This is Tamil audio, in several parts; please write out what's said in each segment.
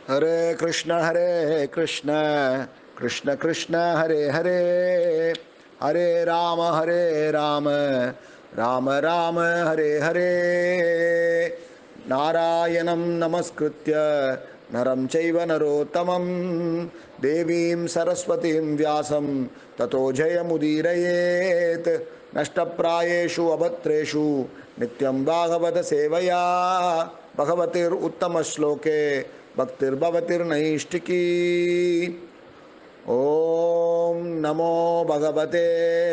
हरे कृष्ण कृष्ण कृष्ण हरे हरे हरे राम राम राम हरे हरे नारायणं नमस्कृत्य नरं चैव नरोत्तमं देवीं सरस्वतीं व्यासं ततो जयमुदीरयेत् नष्टप्रायेषु अभद्रेषु नित्यं भागवत सेवया भगवतिरुत्तमश्लोके भक्तिर्भवतिर्नैष्टिकी। ओम नमो भगवते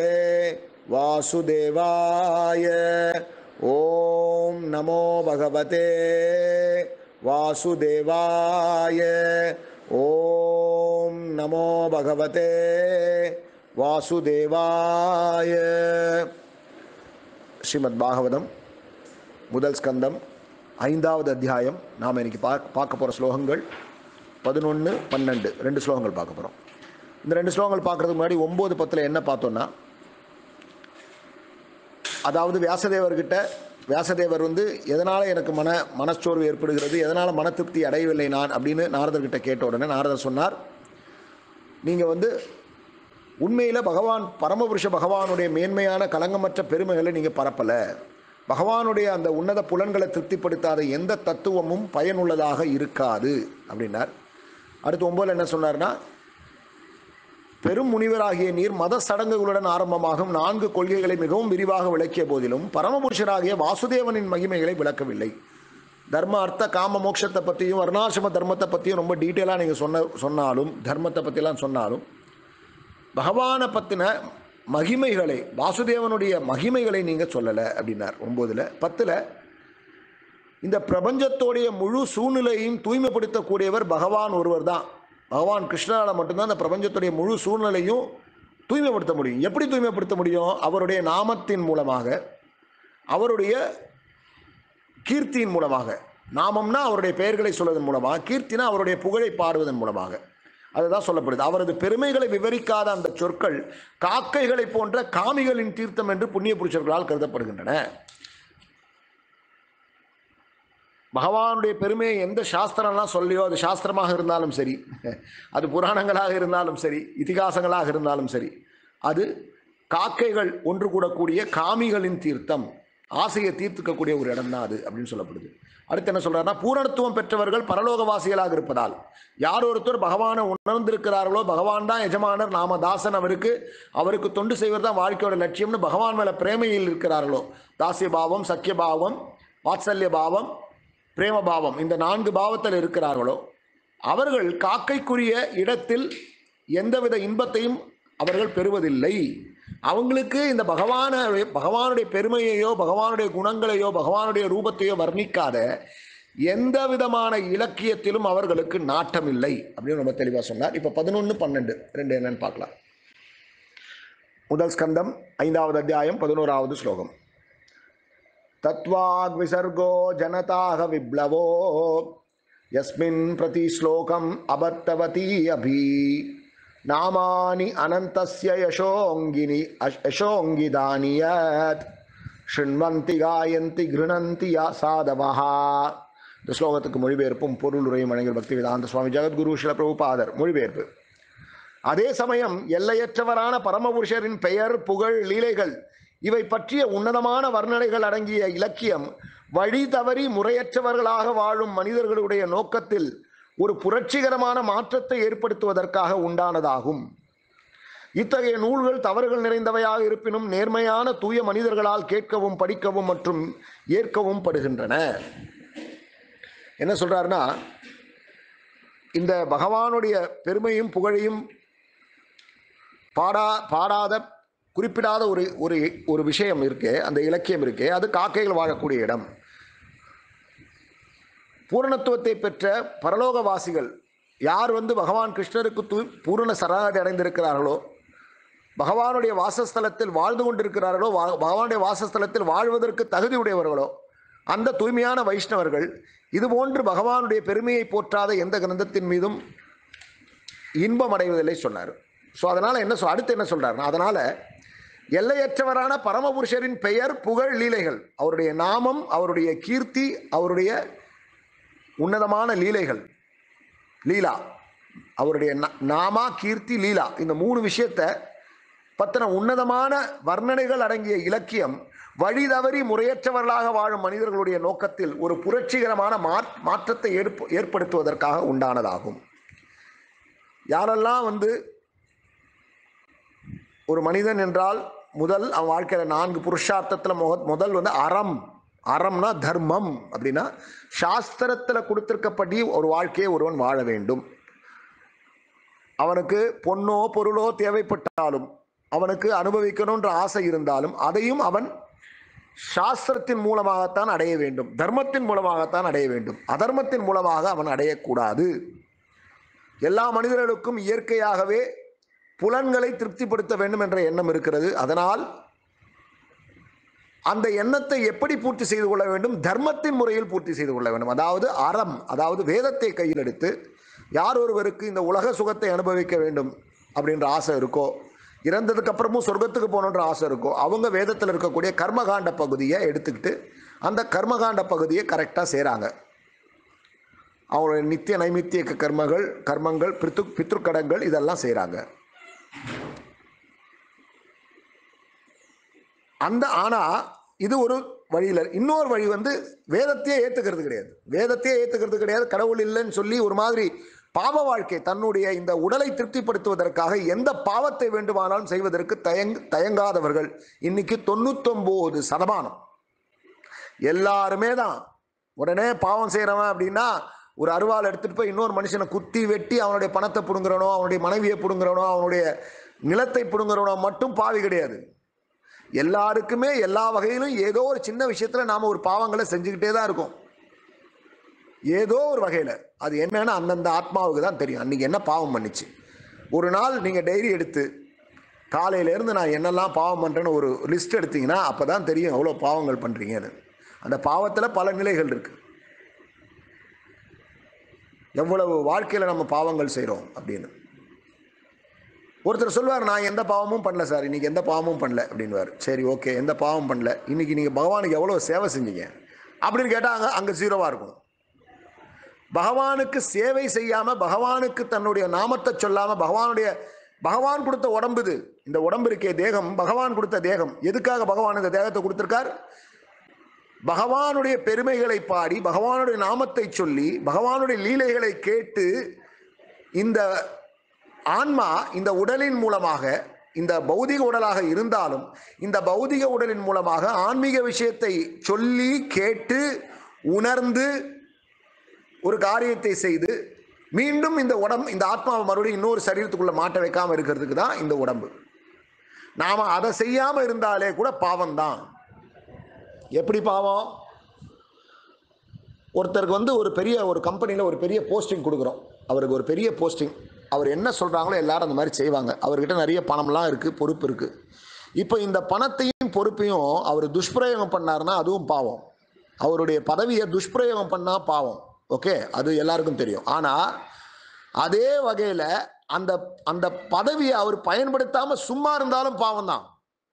वासुदेवाय। ओम नमो भगवते वासुदेवाय। ओम नमो भगवते वासुदेवाय। श्रीमद् भागवतम முதல் ஸ்கந்தம் ஐந்தாவது அத்தியாயம். நாம் இன்னைக்கு பார்க்க போகிற ஸ்லோகங்கள் 11, 12 ரெண்டு ஸ்லோகங்கள் பார்க்க போகிறோம். இந்த ரெண்டு ஸ்லோகங்கள் பார்க்குறதுக்கு முன்னாடி 9, 10 என்ன பார்த்தோன்னா, அதாவது வியாசதேவர் எதனால் எனக்கு மனச்சோர்வு ஏற்படுகிறது, எதனால் மன திருப்தி அடையவில்லை நான் அப்படின்னு நாரதர்கிட்ட கேட்ட உடனே நாரதர் சொன்னார், நீங்கள் உண்மையில் பரமபுருஷ பகவானுடைய மேன்மையான கலங்கமற்ற பெருமைகளை நீங்கள் பரப்பலை. பகவானுடைய அந்த உன்னத புலன்களை திருப்திப்படுத்தாத எந்த தத்துவமும் பயனுள்ளதாக இருக்காது அப்படின்னார். அடுத்து 9 என்ன சொன்னார்னா, பெரும் முனிவராகிய நீர் மத சடங்குகளுடன் ஆரம்பமாகும் 4 கொள்கைகளை மிகவும் விரிவாக விளக்கிய போதிலும் பரமபுருஷராகிய வாசுதேவனின் மகிமைகளை விளக்கவில்லை. தர்ம அர்த்த காம மோட்சத்தை பற்றியும் வர்ணாசிரம தர்மத்தை பற்றியும் ரொம்ப டீட்டெயிலாக நீங்கள் சொன்னாலும் தர்மத்தை பற்றிலாம் சொன்னாலும் பகவானை பற்றின மகிமைகளை, வாசுதேவனுடைய மகிமைகளை நீங்கள் சொல்லலை அப்படின்னார் 9. 10 இந்த பிரபஞ்சத்தோடைய முழு சூழ்நிலையும் தூய்மைப்படுத்தக்கூடியவர் பகவான் ஒருவர் தான். பகவான் கிருஷ்ணரால் மட்டும்தான் அந்த பிரபஞ்சத்துடைய முழு சூழ்நிலையும் தூய்மைப்படுத்த முடியும். எப்படி தூய்மைப்படுத்த முடியும்? அவருடைய நாமத்தின் மூலமாக, அவருடைய கீர்த்தியின் மூலமாக. நாமம்னா அவருடைய பெயர்களை சொல்வதன் மூலமாக, கீர்த்தினா அவருடைய புகழை பாடுவதன் மூலமாக. அதுதான் சொல்லப்படுது. அவரது பெருமைகளை விவரிக்காத அந்த சொற்கள் காக்கைகளை போன்ற காமிகளின் தீர்த்தம் என்று புண்ணிய புருஷர்களால் கருதப்படுகின்றன. பகவானுடைய பெருமையை எந்த சாஸ்திரம்லாம் சொல்லியோ, அது சாஸ்திரமாக இருந்தாலும் சரி, அது புராணங்களாக இருந்தாலும் சரி, இதிகாசங்களாக இருந்தாலும் சரி, அது காக்கைகள் ஒன்று கூடக்கூடிய காமிகளின் தீர்த்தம், ஆசையை தீர்த்துக்கக்கூடிய ஒரு இடம் தான் அது அப்படின்னு சொல்லப்படுது. அடுத்து என்ன சொல்றாருன்னா, பூரணத்துவம் பெற்றவர்கள் பரலோகவாசிகளாக இருப்பதால் யார் ஒருத்தர் பகவானை உணர்ந்திருக்கிறார்களோ, பகவான் தான் எஜமானர், நாம தாசன், அவருக்கு தொண்டு செய்வது தான் வாழ்க்கையோட லட்சியம்னு பகவான் மேல பிரேமையில் இருக்கிறார்களோ, தாசிய பாவம், சக்கிய பாவம், வாத்சல்ய பாவம், பிரேம பாவம், இந்த 4 பாவத்தில் இருக்கிறார்களோ அவர்கள் காக்கைக்குரிய இடத்தில் எந்தவித இன்பத்தையும் அவர்கள் பெறுவதில்லை. அவங்களுக்கு இந்த பகவானுடைய பெருமையையோ, பகவானுடைய குணங்களையோ, பகவானுடைய ரூபத்தையோ வர்ணிக்காத எந்த விதமான இலக்கியத்திலும் அவர்களுக்கு நாட்டம் இல்லை அப்படின்னு ரொம்ப தெளிவாக சொன்னார். இப்போ 11, 12 ரெண்டு என்னன்னு பார்க்கலாம். முதல் ஸ்கந்தம் 5வது அத்தியாயம் 11வது ஸ்லோகம். தத்வாக் விசர்கோ ஜனதாக விப்ளவோ யஸ்மின் பிரதி ஸ்லோகம் அபத்தவதி அபி நாமானி அனந்தஸ்ய யசோங்கிதானி யத் ஷிண்வந்தி காயந்தி கிருணந்தி சாதவஹா. இந்த ஸ்லோகத்துக்கு மொழிபெயர்ப்பும் பொருளுரையும் வழங்கிய பக்தி வேதாந்த சுவாமி ஜெகத்குரு ஸ்ரீல பிரபுபாதர். மொழிபெயர்ப்பு. அதே சமயம் எல்லையற்றவரான பரமபுருஷரின் பெயர், புகழ், லீலைகள் இவை பற்றிய உன்னதமான வர்ணனைகள் அடங்கிய இலக்கியம் வழி தவறி முறையற்றவர்களாக வாழும் மனிதர்களுடைய நோக்கத்தில் ஒரு புரட்சிகரமான மாற்றத்தை ஏற்படுத்துவதற்காக உண்டானதாகும். இத்தகைய நூல்கள் தவறுகள் நிறைந்தவையாக இருப்பினும் நேர்மையான தூய மனிதர்களால் கேட்கவும் படிக்கவும் மற்றும் ஏற்கவும் படுகின்றன. என்ன சொல்றாருன்னா, இந்த பகவானுடைய பெருமையும் புகழையும் பாடாத குறிப்பிடாத ஒரு விஷயம் இருக்கு, அந்த இலக்கியம் இருக்கு, அது காக்கைகள் வாழக்கூடிய இடம். பூரணத்துவத்தை பெற்ற பரலோகவாசிகள் யார் பகவான் கிருஷ்ணருக்கு பூரண சரணாகதி அடைந்திருக்கிறார்களோ, பகவானுடைய வாசஸ்தலத்தில் வாழ்ந்து கொண்டிருக்கிறார்களோ, பகவானுடைய வாசஸ்தலத்தில் வாழ்வதற்கு தகுதி உடையவர்களோ, அந்த தூய்மையான வைஷ்ணவர்கள் இதுபோன்று பகவானுடைய பெருமையை போற்றாத எந்த கிரந்தத்தின் மீதும் இன்பம் அடைவதில்லை சொன்னார். ஸோ அதனால் அடுத்து என்ன சொல்றாருன்னா, அதனால எல்லையற்றவரான பரமபுருஷரின் பெயர், புகழ், லீலைகள், அவருடைய நாமம், அவருடைய கீர்த்தி, அவருடைய உன்னதமான லீலைகள் லீலா, அவருடைய நாமா, கீர்த்தி, லீலா, இந்த 3 விஷயத்தை பத்தின உன்னதமான வர்ணனைகள் அடங்கிய இலக்கியம் வழி தவறி முறையற்றவர்களாக வாழும் மனிதர்களுடைய நோக்கத்தில் ஒரு புரட்சிகரமான மாற்றத்தை ஏற்படுத்துவதற்காக உண்டானதாகும். யாரெல்லாம் ஒரு மனிதன் என்றால் முதல் அவன் வாழ்க்கையில் 4 புருஷார்த்தத்தில் முதல் அறம். அறம்னா தர்மம். அப்படின்னா சாஸ்திரத்தில் கொடுத்திருக்கப்படி ஒரு வாழ்க்கையை ஒருவன் வாழ வேண்டும். அவனுக்கு பொன்னோ பொருளோ தேவைப்பட்டாலும், அவனுக்கு அனுபவிக்கணுன்ற ஆசை இருந்தாலும், அதையும் அவன் சாஸ்திரத்தின் மூலமாகத்தான் அடைய வேண்டும், தர்மத்தின் மூலமாகத்தான் அடைய வேண்டும். அதர்மத்தின் மூலமாக அவன் அடையக்கூடாது. எல்லா மனிதர்களுக்கும் இயற்கையாகவே புலன்களை திருப்திப்படுத்த வேண்டும் என்ற எண்ணம் இருக்கிறது. அதனால் அந்த எண்ணத்தை எப்படி பூர்த்தி செய்து கொள்ள வேண்டும்? தர்மத்தின் முறையில் பூர்த்தி செய்து கொள்ள வேண்டும். அதாவது அறம், அதாவது வேதத்தை கையில் எடுத்து, யார் ஒருவருக்கு இந்த உலக சுகத்தை அனுபவிக்க வேண்டும் அப்படின்ற ஆசை இருக்கோ, இறந்ததுக்கு அப்புறமும் சொர்க்கத்துக்கு போகணுன்ற ஆசை இருக்கோ, அவங்க வேதத்தில் இருக்கக்கூடிய கர்மகாண்ட பகுதியை எடுத்துக்கிட்டு அந்த கர்மகாண்ட பகுதியை கரெக்டாக செய்கிறாங்க. அவங்களுடைய நித்திய நைமித்திய கர்மங்கள், பித்ருக்கடங்கள் இதெல்லாம் செய்கிறாங்க. ஆனால் இது ஒரு வழியில். இன்னொரு வழி வேதத்தையே ஏற்றுக்கிறது கிடையாது. கடவுள் இல்லைன்னு சொல்லி ஒரு மாதிரி பாவ வாழ்க்கை, தன்னுடைய இந்த உடலை திருப்திப்படுத்துவதற்காக எந்த பாவத்தை வேண்டுமானாலும் செய்வதற்கு தயங்காதவர்கள் இன்னைக்கு 99% எல்லாருமே தான். உடனே பாவம் செய்கிறவன் அப்படின்னா ஒரு அருவாள் எடுத்துகிட்டு போய் இன்னொரு மனுஷனை குத்தி வெட்டி அவனுடைய பணத்தை பிடுங்குறனோ, அவனுடைய மனைவியை பிடுங்குறனோ, அவனுடைய நிலத்தை பிடுங்குறனோ மட்டும் பாவி கிடையாது. எல்லாருக்குமே எல்லா வகையிலும் ஏதோ ஒரு சின்ன விஷயத்தில் நாம் ஒரு பாவங்களை செஞ்சுக்கிட்டே தான் இருக்கோம். ஏதோ ஒரு வகையில். அது என்னன்னா அந்தந்த ஆத்மாவுக்கு தான் தெரியும் அன்றைக்கி என்ன பாவம் பண்ணிச்சு. ஒரு நாள் நீங்கள் டைரி எடுத்து காலையிலேருந்து நான் என்னெல்லாம் பாவம் பண்ணுறேன்னு ஒரு லிஸ்ட் எடுத்தீங்கன்னா அப்போ தான் தெரியும் எவ்வளோ பாவங்கள் பண்ணுறீங்கன்னு. அந்த பாவத்தில் பல நிலைகள் இருக்குது. எவ்வளவு வாழ்க்கையில் நம்ம பாவங்கள் செய்கிறோம் அப்படின்னு. ஒருத்தர் சொல்வார், நான் எந்த பாவமும் பண்ணல சார், இன்றைக்கி எந்த பாவமும் பண்ணல அப்படின்வார். சரி, ஓகே, எந்த பாவமும் பண்ணல, இன்றைக்கி நீங்கள் பகவானுக்கு எவ்வளோ சேவை செஞ்சீங்க அப்படின்னு கேட்டால் அங்கே 0 இருக்கும். பகவானுக்கு சேவை செய்யாமல், பகவானுக்கு தன்னுடைய நாமத்தை சொல்லாமல், பகவான் கொடுத்த உடம்பு இது. இந்த உடம்பு இருக்கே தேகம், பகவான் கொடுத்த தேகம். எதுக்காக பகவான் இந்த தேகத்தை கொடுத்துருக்கார்? பகவானுடைய பெருமைகளை பாடி, பகவானுடைய நாமத்தை சொல்லி, பகவானுடைய லீலைகளை கேட்டு இந்த ஆன்மா இந்த உடலின் மூலமாக, இந்த பௌதிக உடலாக இருந்தாலும் இந்த பௌதிக உடலின் மூலமாக ஆன்மீக விஷயத்தை சொல்லி கேட்டு உணர்ந்து ஒரு காரியத்தை செய்து மீண்டும் இந்த ஆத்மாவை மறுபடியும் இன்னொரு சரீரத்துக்குள்ள மாட்ட வைக்காமல் இருக்கிறதுக்கு தான் இந்த உடம்பு. நாம் அதை செய்யாமல் இருந்தாலே கூட பாவம்தான். எப்படி பாவம்? ஒருத்தருக்கு ஒரு கம்பெனியில் ஒரு பெரிய போஸ்டிங் கொடுக்குறோம். அவருக்கு ஒரு பெரிய போஸ்டிங். அவர் என்ன சொல்கிறாங்களோ எல்லாரும் அந்த மாதிரி செய்வாங்க. அவர்கிட்ட நிறைய பணம்லாம் இருக்குது, பொறுப்பு இருக்குது. இப்போ இந்த பணத்தையும் பொறுப்பையும் அவர் துஷ்பிரயோகம் பண்ணார்னா அதுவும் பாவம். அவருடைய பதவியை துஷ்பிரயோகம் பண்ணால் பாவம். ஓகே, அது எல்லாருக்கும் தெரியும். ஆனால் அதே வகையில் அந்த பதவியை அவர் பயன்படுத்தாமல் சும்மா இருந்தாலும் பாவம் தான்.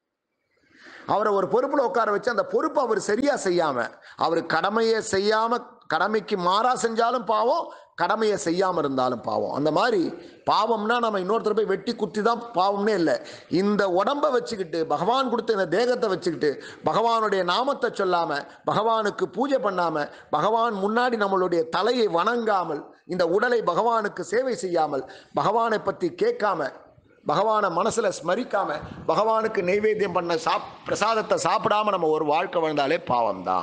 அவரை ஒரு பொறுப்பில் உட்கார வச்சு அந்த பொறுப்பை அவர் சரியாக செய்யாமல், அவர் கடமையை செய்யாமல், கடமைக்கு மாறா செஞ்சாலும் பாவம், கடமையை செய்யாமல் இருந்தாலும் பாவம். அந்த மாதிரி பாவம்னா நம்ம இன்னொருத்தர் போய் வெட்டி குத்தி தான் பாவம்னே இல்லை. இந்த உடம்பை வச்சுக்கிட்டு, பகவான் கொடுத்த இந்த தேகத்தை வச்சுக்கிட்டு பகவானுடைய நாமத்தை சொல்லாமல், பகவானுக்கு பூஜை பண்ணாமல், பகவான் முன்னாடி நம்மளுடைய தலையை வணங்காமல், இந்த உடலை பகவானுக்கு சேவை செய்யாமல், பகவானை பற்றி கேட்காம, பகவானை மனசில் ஸ்மரிக்காம, பகவானுக்கு நைவேத்தியம் பண்ண பிரசாதத்தை சாப்பிடாம நம்ம ஒரு வாழ்க்கை வாழ்ந்தாலே பாவம்தான்.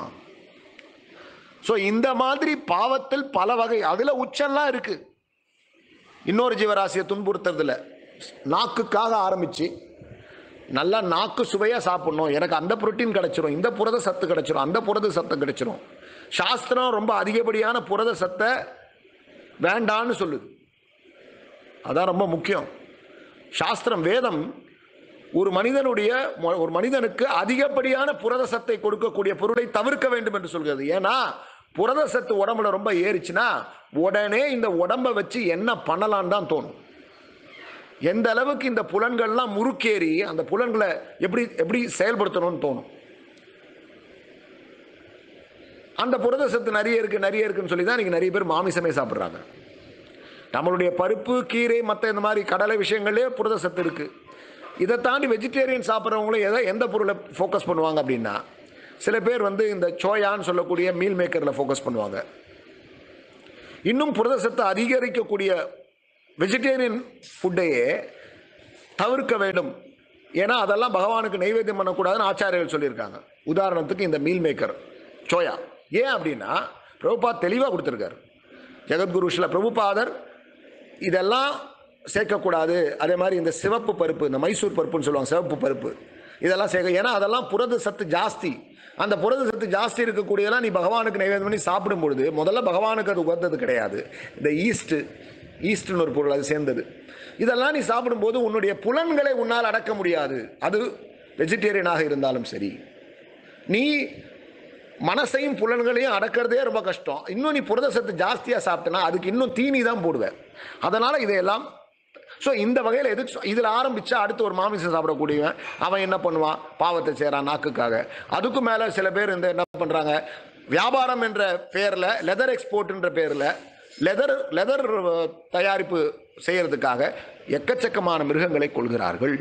ஸோ இந்த மாதிரி பாவத்தில் பல வகை, அதில் உச்சம்லாம் இருக்குது. இன்னொரு ஜீவராசியை துன்புறுத்துறதுல நாக்குக்காக ஆரம்பித்து நல்லா நாக்கு சுவையாக சாப்பிட்ணும், எனக்கு அந்த புரோட்டீன் கிடச்சிரும், இந்த புரத சத்து கிடச்சிரும், அந்த புரத சத்து கிடச்சிரும். சாஸ்திரம் ரொம்ப அதிகப்படியான புரத சத்தை வேண்டான்னு சொல்லுது. அதான் ரொம்ப முக்கியம். சாஸ்திரம், வேதம் ஒரு மனிதனுக்கு அதிகப்படியான புரத சத்தை கொடுக்கக்கூடிய பொருளை தவிர்க்க வேண்டும் என்று சொல்கிறது. ஏன்னா புரத சத்து உடம்புல ரொம்ப ஏறிச்சுன்னா உடனே இந்த உடம்பை வச்சு என்ன பண்ணலான்னு தான் தோணும். எந்த அளவுக்கு இந்த புலன்கள்லாம் முறுக்கேறி அந்த புலன்களை எப்படி செயல்படுத்தணும்னு தோணும். அந்த புரத சத்து நிறைய இருக்குன்னு சொல்லி தான் இன்னைக்கு நிறைய பேர் மாமிசமே சாப்பிட்றாங்க. நம்மளுடைய பருப்பு கீரை மற்ற இந்த மாதிரி கடலை விஷயங்களே புரத சத்து இருக்குது. இதை தாண்டி வெஜிடேரியன் சாப்பிட்றவங்களும் எந்த பொருளை ஃபோக்கஸ் பண்ணுவாங்க அப்படின்னா, சில பேர் வந்து இந்த சோயான்னு சொல்லக்கூடிய மீல் மேக்கரில் ஃபோக்கஸ் பண்ணுவாங்க. இன்னும் புரத சத்து அதிகரிக்கக்கூடிய வெஜிடேரியன் ஃபுட்டையே தவிர்க்க வேண்டும். ஏன்னா அதெல்லாம் பகவானுக்கு நைவேத்தியம் பண்ணக்கூடாதுன்னு ஆச்சாரியர்கள் சொல்லியிருக்காங்க. உதாரணத்துக்கு இந்த மீல் மேக்கர் சோயா. ஏன் அப்படின்னா பிரபுபாத் தெளிவாக கொடுத்துருக்காரு. ஜெகத்குரு ஸ்ரீல பிரபுபாதர் இதெல்லாம் சேர்க்கக்கூடாது. அதே மாதிரி இந்த சிவப்பு பருப்பு, இந்த மைசூர் பருப்புன்னு சொல்லுவாங்க, சிவப்பு பருப்பு, இதெல்லாம் சேர்க்க. ஏன்னா அதெல்லாம் புரத சத்து ஜாஸ்தி. அந்த புரத சத்து ஜாஸ்தி இருக்கக்கூடியதெல்லாம் நீ பகவானுக்கு நைவேத்தியம் பண்ணி சாப்பிடும் பொழுது முதல்ல பகவானுக்கு அது உகந்தது கிடையாது. இந்த ஈஸ்ட்னு ஒரு பொருள் அது சேர்ந்தது. இதெல்லாம் நீ சாப்பிடும்போது உன்னுடைய புலன்களை உன்னால் அடக்க முடியாது. அது வெஜிடேரியனாக இருந்தாலும் சரி. நீ மனசையும் புலன்களையும் அடக்கிறதே ரொம்ப கஷ்டம். இன்னும் நீ புரத சத்து ஜாஸ்தியாக சாப்பிட்டனா அதுக்கு இன்னும் தீனி தான் போடுவேன். அதனால் இதையெல்லாம் ஸோ இந்த வகையில் இதில் ஆரம்பித்தா அடுத்து ஒரு மாமிசம் சாப்பிடக்கூடியவன் அவன் என்ன பண்ணுவான், பாவத்தை செய்கிறான் நாக்குக்காக. அதுக்கும் மேலே சில பேர் இந்த என்ன பண்ணுறாங்க, வியாபாரம் என்ற பேரில், லெதர் எக்ஸ்போர்ட்ன்ற பேரில் லெதர் தயாரிப்பு செய்யறதுக்காக எக்கச்சக்கமான மிருகங்களை கொள்கிறார்கள்.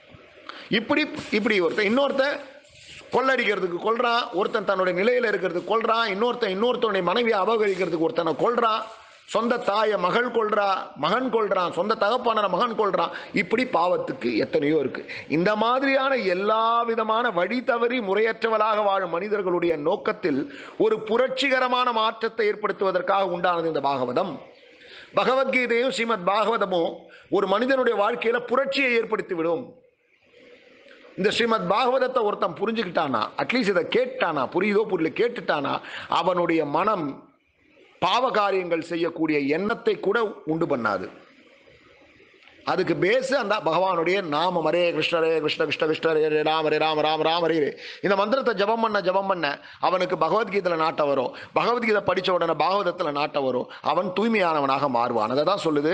இப்படி ஒருத்தன் இன்னொருத்தன் கொள்ளடிக்கிறதுக்கு கொள்றான், ஒருத்தன் தன்னுடைய நிலையில் இருக்கிறதுக்கு கொள்றான், இன்னொருத்தனுடைய மனைவியை அபகரிக்கிறதுக்கு ஒருத்தனை கொள்றான், சொந்த தாயை மகன் கொள்றான், சொந்த தகப்பான மகன் கொள்றான். இப்படி பாவத்துக்கு எத்தனையோ இருக்கு. இந்த மாதிரியான எல்லா விதமான வழி தவறி முறையற்றவளாக வாழும் மனிதர்களுடைய நோக்கத்தில் ஒரு புரட்சிகரமான மாற்றத்தை ஏற்படுத்துவதற்காக உண்டானது இந்த பாகவதம். பகவத்கீதையும் ஸ்ரீமத் பாகவதமும் ஒரு மனிதனுடைய வாழ்க்கையில புரட்சியை ஏற்படுத்திவிடும். இந்த ஸ்ரீமத் பாகவதத்தை ஒருத்தன் புரிஞ்சுக்கிட்டானா, அட்லீஸ்ட் இதை கேட்டானா, புரியுதோ புரியல, கேட்டுட்டானா அவனுடைய மனம் பாவ காரியங்கள் செய்யக்கூடிய எண்ணத்தை கூட உண்டு பண்ணாது. அதுக்கு பேசு அந்த பகவானுடைய நாமம். ஹரே கிருஷ்ண ஹரே கிருஷ்ண கிருஷ்ண கிருஷ்ண ஹரே ராம ஹரே ராம ராம ராம ஹரே ஹரே. இந்த மந்திரத்தை ஜபம் பண்ண அவனுக்கு பகவத்கீதையில் நாட்ட வரும். பகவத்கீதை படித்த உடனே பாகவதத்தில் நாட்ட வரும். அவன் தூய்மையானவனாக மாறுவான். அதை தான் சொல்லுது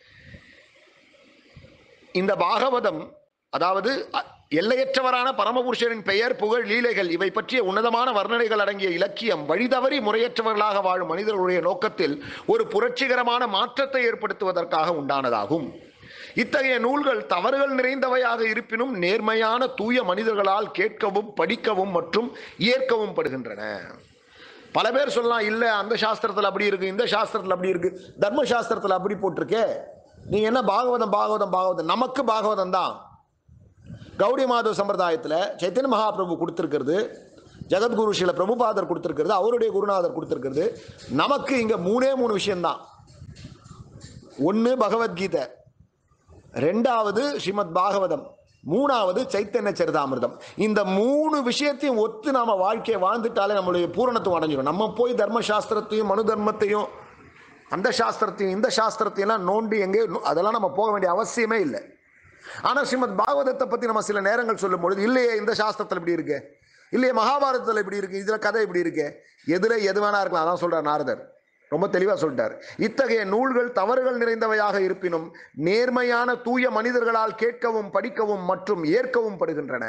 இந்த பாகவதம். அதாவது எல்லையற்றவரான பரமபுருஷரின் பெயர், புகழ், லீலைகள் இவை பற்றிய உன்னதமான வர்ணனைகள் அடங்கிய இலக்கியம் வழிதவறி முறையற்றவர்களாக வாழும் மனிதர்களுடைய நோக்கத்தில் ஒரு புரட்சிகரமான மாற்றத்தை ஏற்படுத்துவதற்காக உண்டானதாகும். இத்தகைய நூல்கள் தவறுகள் நிறைந்தவையாக இருப்பினும் நேர்மையான தூய மனிதர்களால் கேட்கவும் படிக்கவும் மற்றும் ஏற்கவும் படுகின்றன. பல பேர் சொல்லலாம், இல்ல அந்த சாஸ்திரத்தில் அப்படி இருக்கு, இந்த சாஸ்திரத்தில் அப்படி இருக்கு, தர்ம சாஸ்திரத்தில் அப்படி போட்டிருக்கே, நீ என்ன பாகவதம். நமக்கு பாகவதம் தான். கௌடி மாதவ சம்பிரதாயத்தில் சைத்தன்ய மகாபிரபு கொடுத்திருக்கிறது, ஜெகத்குரு ஸ்ரீல பிரபுபாதர் கொடுத்திருக்கிறது, அவருடைய குருநாதர் கொடுத்திருக்கிறது. நமக்கு இங்க 3 விஷயம்தான். ஒன்று பகவத்கீதை, 2வது ஸ்ரீமத் பாகவதம், 3வது சைத்தன்ய சரிதாமிர்தம். இந்த 3 விஷயத்தையும் ஒத்து நாம வாழ்க்கையை வாழ்ந்துட்டாலே நம்மளுடைய பூரணத்துவம் அடைஞ்சிடும். நம்ம போய் தர்ம சாஸ்திரத்தையும் மனு தர்மத்தையும் அந்த சாஸ்திரத்தையும் இந்த சாஸ்திரத்தையும் நோண்டி எங்கே அதெல்லாம் நம்ம போக வேண்டிய அவசியமே இல்லை. ஆனால் ஸ்ரீமத் பாகவதத்தை பற்றி நம்ம சில நேரங்கள் சொல்லும் பொழுது, இல்லையே இந்த சாஸ்திரத்தில் இப்படி இருக்கு, இல்லையே மகாபாரதத்தில் இப்படி இருக்கு, இதில் கதை இப்படி இருக்கு, எதில் எது வேணா இருக்கலாம். அதான் சொல்றார் நாரதர், ரொம்ப தெளிவாக சொல்லிட்டார். இத்தகைய நூல்கள் தவறுகள் நிறைந்தவையாக இருப்பினும் நேர்மையான தூய மனிதர்களால் கேட்கவும் படிக்கவும் மற்றும் ஏற்கவும் படுகின்றன.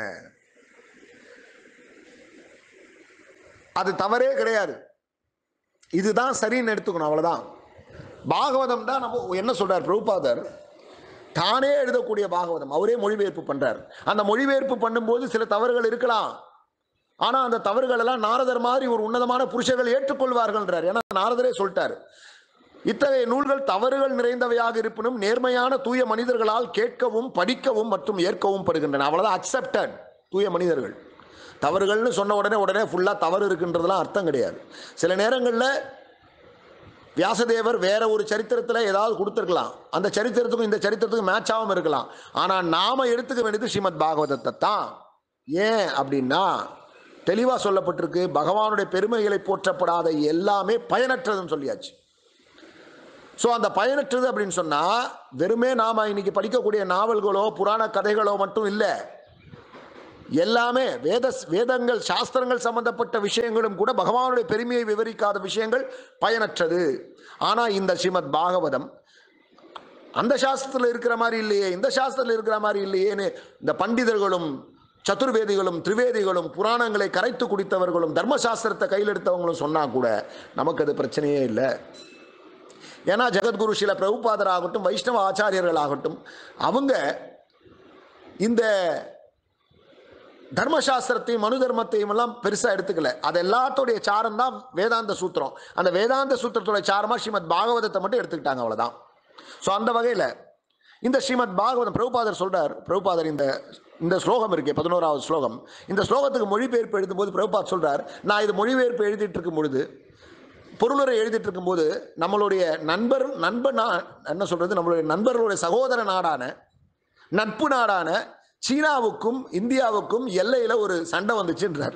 அது தவறே கிடையாது, இதுதான் சரின்னு எடுத்துக்கணும், அவ்வளவுதான். பாகவதம் தான் நம்ம என்ன சொல்றார் பிரபுபாதர், தானே எழுதக்கூடிய பாகவதம், அவரே மொழிபெயர்ப்பு பண்றார். அந்த மொழிபெயர்ப்பு பண்ணும்போது சில தவறுகள் இருக்கலாம். ஆனா அந்த தவறுகள் எல்லாம் நாரதர் மாதிரி ஒரு உன்னதமான புருஷர்கள் ஏற்றுக்கொள்வார்கள். ஏன்னா நாரதரே சொல்லிட்டார், இத்தகைய நூல்கள் தவறுகள் நிறைந்தவையாக இருப்பினும் நேர்மையான தூய மனிதர்களால் கேட்கவும் படிக்கவும் மற்றும் ஏற்கவும் படுகின்றன. அவ்வளவுதான், அக்செப்டட். தூய மனிதர்கள் தவறுகள்னு சொன்ன உடனே ஃபுல்லா தவறு இருக்குன்றதுலாம் அர்த்தம் கிடையாது. சில நேரங்களில் வியாசதேவர் வேற ஒரு சரித்திரத்தில் ஏதாவது கொடுத்துருக்கலாம், அந்த சரித்திரத்துக்கும் இந்த சரித்திரத்துக்கும் மேட்ச் ஆகாமல் இருக்கலாம். ஆனால் நாம எடுத்துக்க வேண்டியது ஸ்ரீமத் பாகவதத்தை தான். ஏன் அப்படின்னா தெளிவாக சொல்லப்பட்டிருக்கு, பகவானுடைய பெருமைகளை போற்றப்படாத எல்லாமே பயனற்றதுன்னு சொல்லியாச்சு. ஸோ அந்த பயனற்றது அப்படின்னு சொன்னால் வெறுமே நாம் இன்னைக்கு படிக்கக்கூடிய நாவல்களோ புராண கதைகளோ மட்டும் இல்லை, எல்லாமே வேதங்கள் சாஸ்திரங்கள் சம்பந்தப்பட்ட விஷயங்களும் கூட பகவானுடைய பெருமையை விவரிக்காத விஷயங்கள் பயனற்றது. ஆனால் இந்த ஸ்ரீமத் பாகவதம் அந்த சாஸ்திரத்தில் இருக்கிற மாதிரி இல்லையே, இந்த சாஸ்திரத்தில் இருக்கிற மாதிரி இல்லையேன்னு இந்த பண்டிதர்களும் சதுர்வேதிகளும் திரிவேதிகளும் புராணங்களை கரைத்து குடித்தவர்களும் தர்மசாஸ்திரத்தை கையில் எடுத்தவங்களும் சொன்னா கூட நமக்கு அது பிரச்சனையே இல்லை. ஏன்னா ஜெகத்குரு ஸ்ரீல பிரபுபாதர் ஆகட்டும், வைஷ்ணவ ஆச்சாரியர்கள் ஆகட்டும், அவங்க இந்த தர்மசாஸ்திரத்தையும் மனு தர்மத்தையும் எல்லாம் பெருசா எடுத்துக்கல. அது எல்லாத்தோடைய சாரம் தான் வேதாந்த சூத்திரம். அந்த வேதாந்த சூத்திரத்தோட சாரமா ஸ்ரீமத் பாகவதத்தை மட்டும் எடுத்துக்கிட்டாங்க, அவ்வளவுதான். ஸோ அந்த வகையில் இந்த ஸ்ரீமத் பாகவதம் பிரபுபாதர் சொல்றார். பிரபுபாதர் இந்த ஸ்லோகம் இருக்கே, 11வது ஸ்லோகம், இந்த ஸ்லோகத்துக்கு மொழிபெயர்ப்பு எழுதும்போது பிரபுபாத் சொல்றார், நான் இது மொழிபெயர்ப்பு எழுதிட்டு இருக்கும் பொழுது, பொருளுரை எழுதிட்டு இருக்கும்போது, நம்மளுடைய நண்பனா என்ன சொல்றது, நம்மளுடைய நண்பர்களுடைய சகோதர நாடான, நட்பு நாடான சீனாவுக்கும் இந்தியாவுக்கும் எல்லையில் ஒரு சண்டை வந்துச்சுன்றார்.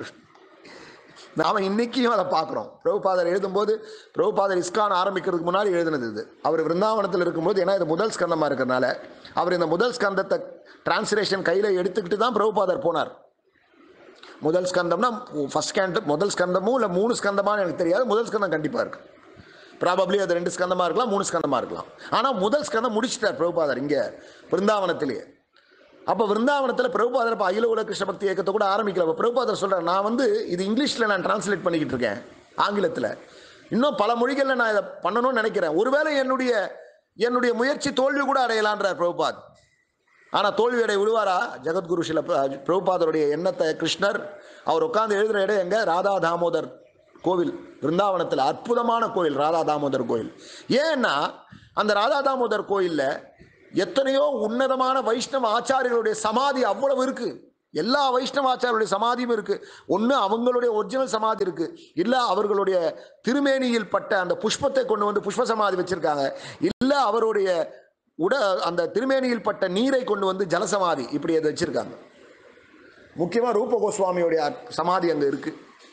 நாம இன்னைக்கும் அதை பார்க்குறோம். பிரபுபாதர் எழுதும்போது, பிரபுபாதர் இஸ்கான் ஆரம்பிக்கிறதுக்கு முன்னாடி எழுதினது இது. அவர் விருந்தாவனத்தில் இருக்கும்போது, ஏன்னா இது முதல் ஸ்கந்தமாக இருக்கிறதுனால அவர் இந்த முதல் ஸ்கந்தத்தை டிரான்ஸ்லேஷன் கையில் எடுத்துக்கிட்டு தான் பிரபுபாதர் போனார். முதல் ஸ்கந்தம்னா முதல் ஸ்கந்தமும் இல்லை 3 ஸ்கந்தமானு எனக்கு தெரியாது. முதல் ஸ்கந்தம் கண்டிப்பாக இருக்கு. ப்ராபப்ளி அது 2 ஸ்கந்தமாக இருக்கலாம், 3 ஸ்கந்தமாக இருக்கலாம். ஆனால் முதல் ஸ்கந்தம் முடிச்சிட்டார் பிரபுபாதர் இங்கே விருந்தாவனத்திலேயே. அப்போ விருந்தாவனத்தில் பிரபுபாதர் இப்போ அகில உலக கிருஷ்ண பக்தி இயக்கத்தை கூட ஆரம்பிக்கல. பிரபுபாதர் சொல்கிறார், நான் இது இங்கிலீஷில் நான் டிரான்ஸ்லேட் பண்ணிக்கிட்டு இருக்கேன், ஆங்கிலத்தில். இன்னும் பல மொழிகளில் நான் இதை பண்ணணும்னு நினைக்கிறேன். ஒருவேளை என்னுடைய முயற்சி தோல்வி கூட அடையலான்றார் பிரபுபாத். ஆனால் தோல்வி அடைய விடுவாரா? ஜெகத்குரு ஸ்ரீல பிரபுபாதருடைய எண்ணத்தை கிருஷ்ணர் அவர் உட்கார்ந்து எழுதுகிற இடம் எங்க? ராதா தாமோதர் கோவில், விருந்தாவனத்தில். அற்புதமான கோவில் ராதா தாமோதர் கோவில். ஏன்னா அந்த ராதா தாமோதர் கோயிலில் எத்தனையோ உன்னதமான வைஷ்ணவ ஆச்சாரியர்களுடைய சமாதி அவ்வளவு இருக்கு. எல்லா வைஷ்ணவ ஆச்சாரியருடைய சமாதியும் இருக்கு. ஒன்று அவங்களுடைய ஒரிஜினல் சமாதி இருக்கு, இல்லை அவர்களுடைய திருமேனியில் பட்ட அந்த புஷ்பத்தை கொண்டு வந்து புஷ்ப சமாதி வச்சிருக்காங்க, இல்லை அவருடைய அந்த திருமேனியில் பட்ட நீரை கொண்டு வந்து ஜலசமாதி, இப்படி அதை வச்சிருக்காங்க. முக்கியமாக ரூப கோஸ்வாமியுடைய சமாதி அங்கே இருக்கு.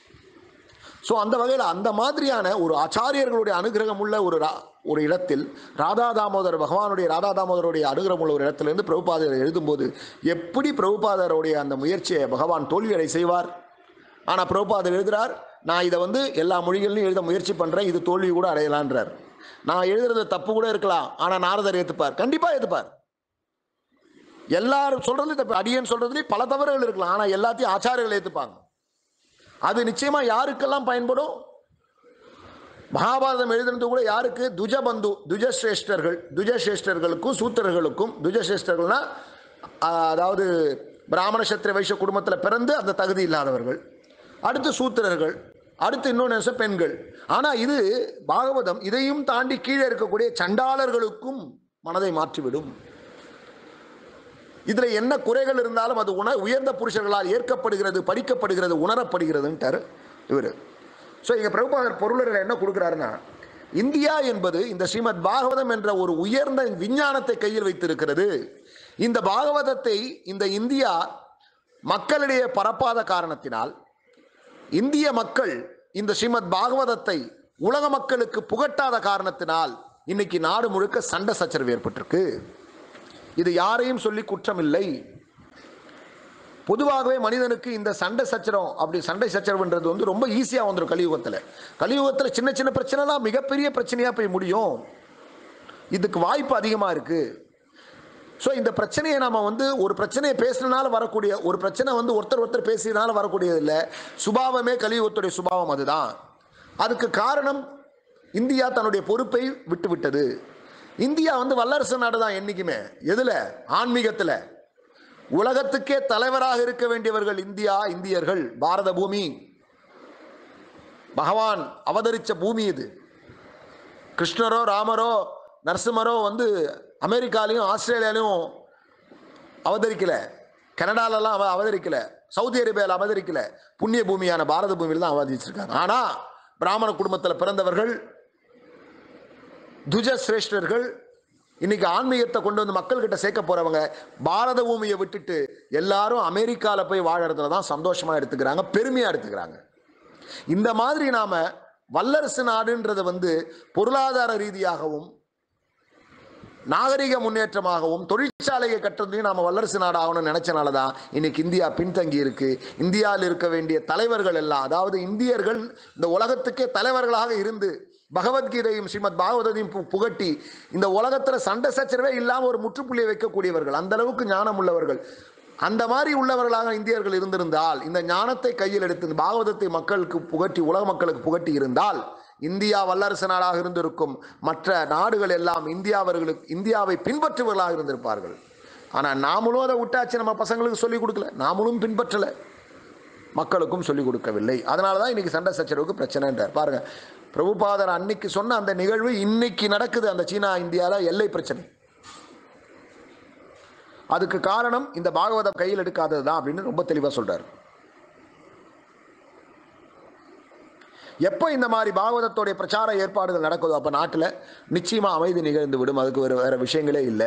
ஸோ அந்த வகையில் அந்த மாதிரியான ஒரு ஆச்சாரியர்களுடைய அனுகிரகம் உள்ள ஒரு இடத்தில், ராதா தாமோதருடைய அனுகிரகம் உள்ள ஒரு இடத்திலிருந்து பிரபுபாதர் எழுதும்போது, எப்படி பிரபுபாதருடைய அந்த முயற்சியை பகவான் தோல்வியடை செய்வார்? ஆனால் பிரபுபாதர் எழுதுறார், நான் இதை எல்லா மொழிகளிலும் எழுத முயற்சி பண்ணுறேன், இது தோல்வி கூட அடையலான்றார். நான் எழுதுறது தப்பு கூட இருக்கலாம், ஆனால் நாரதர் ஏற்றுப்பார், கண்டிப்பாக ஏற்றுப்பார். எல்லாரும் சொல்றது தப்பு, அடியன் சொல்றதுலேயும் பல தவறுகள் இருக்கலாம், ஆனால் எல்லாத்தையும் ஆச்சாரியர்கள் ஏற்றுப்பாங்க. அது நிச்சயமா யாருக்கெல்லாம் பயன்படும்? மகாபாரதம் எழுதுனது கூட யாருக்கு? துஜபந்து, துஜசிரேஷ்டர்களுக்கும் சூத்திரர்களுக்கும். துஜசிரேஷ்டர்கள்னா அதாவது பிராமண சத்திரிய வைஷ்ய குடும்பத்தில் பிறந்து அந்த தகுதி இல்லாதவர்கள், அடுத்து சூத்திரர்கள், அடுத்து இன்னொன்று பெண்கள். ஆனால் இது பாகவதம் இதையும் தாண்டி கீழே இருக்கக்கூடிய சண்டாளர்களுக்கும் மனதை மாற்றிவிடும். இதுல என்ன குறைகள் இருந்தாலும் அது உயர்ந்த புருஷர்களால் ஏற்கப்படுகிறது, படிக்கப்படுகிறது, உணரப்படுகிறதுன்ட்டார் இவர். ஸோ இங்க பிரபுபாதர் பொருளர்கள் என்ன கொடுக்குறாருன்னா, இந்தியா என்பது இந்த ஸ்ரீமத் பாகவதம் என்ற ஒரு உயர்ந்த விஞ்ஞானத்தை கையில் வைத்திருக்கிறது. இந்த பாகவதத்தை இந்த இந்தியா மக்களிடையே பரப்பாத காரணத்தினால், இந்திய மக்கள் இந்த ஸ்ரீமத் பாகவதத்தை உலக மக்களுக்கு புகட்டாத காரணத்தினால் இன்னைக்கு நாடு முழுக்க சண்டை சச்சரவு ஏற்பட்டிருக்கு. இது யாரையும் சொல்லி குற்றம் இல்லை. பொதுவாகவே மனிதனுக்கு இந்த சண்டை சச்சரவுன்றது ரொம்ப ஈஸியா வந்துடும். கலியுகத்தில் சின்ன சின்ன பிரச்சனைலாம் மிகப்பெரிய பிரச்சனையா போய் முடியும். இதுக்கு வாய்ப்பு அதிகமா இருக்கு. ஸோ இந்த பிரச்சனையை நாம ஒரு பிரச்சனையை பேசுறதுனால வரக்கூடிய ஒரு பிரச்சனை ஒருத்தர் பேசியதுனால வரக்கூடியது இல்லை. சுபாவமே கலியுகத்துடைய சுபாவம் அதுதான். அதுக்கு காரணம் இந்தியா தன்னுடைய பொறுப்பை விட்டுவிட்டது. இந்தியா வல்லரசு நாடு தான் என்னைக்குமே. எதுல? ஆன்மீகத்தில். உலகத்துக்கே தலைவராக இருக்க வேண்டியவர்கள் இந்தியர்கள். பாரத பூமி பகவான் அவதரிச்ச பூமி இது. கிருஷ்ணரோ ராமரோ நரசிம்மரோ அமெரிக்காலையும் ஆஸ்திரேலியாலையும் அவதரிக்கல, கனடாலெல்லாம் அவதரிக்கல, சவுதி அரேபியாவில் அவதரிக்கல. புண்ணிய பூமியான பாரத பூமியில் தான் அவதரிச்சிருக்காங்க. ஆனா பிராமண குடும்பத்தில் பிறந்தவர்கள், துஜ சிரேஷ்டர்கள், இன்னைக்கு ஆன்மீகத்தை கொண்டு மக்கள்கிட்ட சேர்க்க போறவங்க பாரத பூமியை விட்டுட்டு எல்லாரும் அமெரிக்காவில் போய் வாழறதுல தான் சந்தோஷமா எடுத்துக்கிறாங்க, பெருமையா எடுத்துக்கிறாங்க. இந்த மாதிரி நாம வல்லரசு நாடுன்றது பொருளாதார ரீதியாகவும் நாகரிக முன்னேற்றமாகவும் தொழிற்சாலையை கட்டுறதையும் நாம வல்லரசு நாடு ஆகணும்னு நினைச்சனாலதான் இன்னைக்கு இந்தியா பின்தங்கி இருக்கு. இந்தியாவில் இருக்க வேண்டிய தலைவர்கள் எல்லாம், அதாவது இந்தியர்கள் இந்த உலகத்துக்கே தலைவர்களாக இருந்து பகவத்கீதையும் ஸ்ரீமத் பாகவதையும் புகட்டி இந்த உலகத்துல சண்டை சச்சரவே இல்லாம ஒரு முற்றுப்புள்ளியை வைக்கக்கூடியவர்கள், அந்த அளவுக்கு ஞானம் உள்ளவர்கள். அந்த மாதிரி உள்ளவர்களாக இந்தியர்கள் இருந்திருந்தால், இந்த ஞானத்தை கையில் எடுத்து பாகவதத்தை மக்களுக்கு புகட்டி உலக மக்களுக்கு புகட்டி இருந்தால் இந்தியா வல்லரசு நாடாக இருந்திருக்கும், மற்ற நாடுகள் எல்லாம் இந்தியாவை பின்பற்றுவர்களாக இருந்திருப்பார்கள். ஆனால் நாமளும் அதை விட்டாச்சு, நம்ம பசங்களுக்கு சொல்லிக் கொடுக்கல, நாமளும் பின்பற்றலை, மக்களுக்கும் சொல்லிக் கொடுக்கவில்லை. அதனால தான் இன்னைக்கு சண்டை சச்சரவுக்கு பிரச்சனைன்றார். பாருங்க, பிரபுபாதர் அன்னைக்கு சொன்ன அந்த நிகழ்வு இன்னைக்கு நடக்குது. அந்த சீனா இந்தியாவில் எல்லை பிரச்சனை. அதுக்கு காரணம் இந்த பாகவதம் கையில் எடுக்காதது தான் அப்படின்னு ரொம்ப தெளிவாக சொல்றார். எப்போ இந்த மாதிரி பாகவதத்தோடைய பிரச்சார ஏற்பாடுகள் நடக்குதோ அப்போ நாட்டில் நிச்சயமா அமைதி நிகழ்ந்து விடும். அதுக்கு வேற விஷயங்களே இல்லை.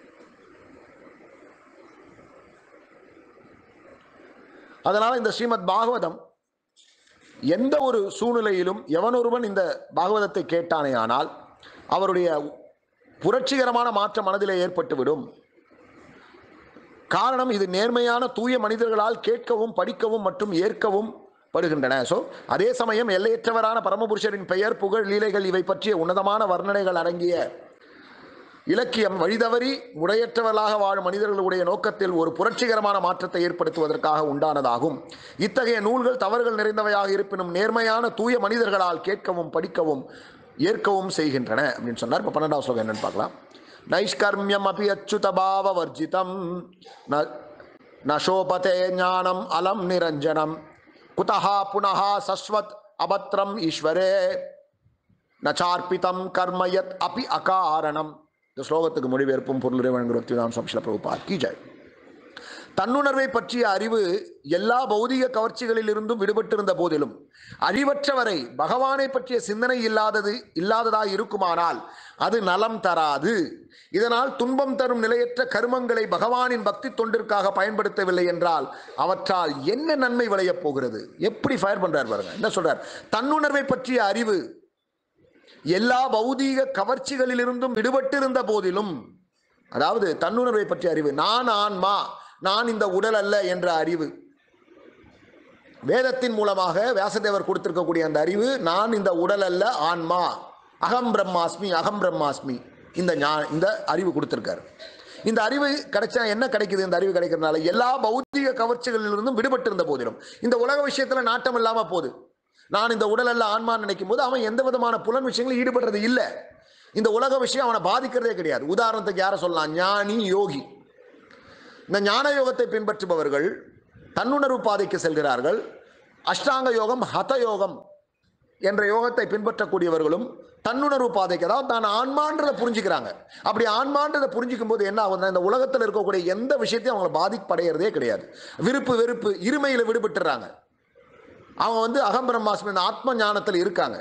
அதனால இந்த ஸ்ரீமத் பாகவதம் எந்த ஒரு சூழ்நிலையிலும் எவனொருவன் இந்த பாகவதத்தை கேட்டானே ஆனால் அவருடைய புரட்சிகரமான மாற்றம் மனதிலே ஏற்பட்டுவிடும். காரணம், இது நேர்மையான தூய மனிதர்களால் கேட்கவும் படிக்கவும் மற்றும் ஏற்கவும் படுகின்றன. அதே சமயம் எல்லையற்றவரான பரமபுருஷரின் பெயர், புகழ், லீலைகள் இவை பற்றிய உன்னதமான வர்ணனைகள் அடங்கிய இலக்கியம் வழிதவறி முறையற்றவர்களாக வாழும் மனிதர்களுடைய நோக்கத்தில் ஒரு புரட்சிகரமான மாற்றத்தை ஏற்படுத்துவதற்காக உண்டானதாகும். இத்தகைய நூல்கள் தவறுகள் நிறைந்தவையாக இருப்பினும் நேர்மையான தூய மனிதர்களால் கேட்கவும் படிக்கவும் ஏற்கவும் செய்கின்றன அப்படின்னு சொன்னார். இப்போ 12வது ஸ்லோகம் என்னன்னு பார்க்கலாம். நைஷ்கர்மியம் அபி அச்சுத பாவ வர்ஜிதம் நசோபதே ஞானம் அலம் நிரஞ்சனம் குதஹா புனஹா சஸ்வத் அபத்ரம் ஈஸ்வரே நச்சார்பிதம் கர்மயத் அபி அகாரணம். இந்த ஸ்லோகத்துக்கு மொழிபெயர்ப்பும் பொருளுரை வழங்குகிற பக்திவேதாந்த சுவாமி ஸ்ரீல பிரபுபாத் கி ஜெய். தன்னுணர்வை பற்றிய அறிவு எல்லா பௌதிக கவர்ச்சிகளில் இருந்தும் விடுபட்டிருந்த போதிலும் அறிவற்றவரை பகவானை பற்றிய சிந்தனை இல்லாததாய் இருக்குமானால் அது நலம் தராது. இதனால் துன்பம் தரும் நிலையற்ற கர்மங்களை பகவானின் பக்தி தொண்டிற்காக பயன்படுத்தவில்லை என்றால் அவற்றால் என்ன நன்மை விளையப் போகிறது? எப்படி ஃபயர் பண்றார் பாருங்க. என்ன சொல்றார்? தன்னுணர்வை பற்றிய அறிவு எல்லா பௌதீக கவர்ச்சிகளிலிருந்தும் விடுபட்டிருந்த போதிலும், அதாவது தன்னுணர்வை பற்றிய அறிவு, நான் ஆன்மா, நான் இந்த உடல் அல்ல என்ற அறிவு, வேதத்தின் மூலமாக வியாசதேவர் கொடுத்திருக்கக்கூடிய அந்த அறிவு, நான் இந்த உடல் அல்ல, ஆன்மா, அகம் பிரம்மாஸ்மி, அகம் பிரம்மாஸ்மி, இந்த அறிவு கொடுத்திருக்காரு. இந்த அறிவு கிடைச்சா என்ன கிடைக்குது? இந்த அறிவு கிடைக்கிறதுனால எல்லா பௌத்திக கவர்ச்சிகளிலிருந்தும் விடுபட்டிருந்த போதிலும், இந்த உலக விஷயத்துல நாட்டம் இல்லாம போகுது. நான் இந்த உடல் அல்ல ஆன்மா நினைக்கும் போது அவன் எந்த விதமான புலன் விஷயங்களும் ஈடுபடுறது இல்லை. இந்த உலக விஷயம் அவனை பாதிக்கிறதே கிடையாது. உதாரணத்துக்கு யாரை சொல்லலாம்? ஞானி, யோகி. இந்த ஞான யோகத்தை பின்பற்றுபவர்கள் தன்னுணர்வு பாதைக்கு செல்கிறார்கள். அஷ்டாங்க யோகம், ஹத யோகம் என்ற யோகத்தை பின்பற்றக்கூடியவர்களும் தன்னுணர்வு பாதைக்கு, அதாவது தான் ஆன்மான்றதை புரிஞ்சுக்கிறாங்க. அப்படி ஆன்மான்றதை புரிஞ்சிக்கும் போது என்ன ஆகுதுன்னா, இந்த உலகத்தில் இருக்கக்கூடிய எந்த விஷயத்தையும் அவங்களை பாதிப்படைகிறதே கிடையாது. விருப்பு வெறுப்பு இருமையில் விடுபட்டுறாங்க. அவங்க அகம் பிரம்மாஸ்மி, இந்த ஆத்ம ஞானத்தில் இருக்காங்க.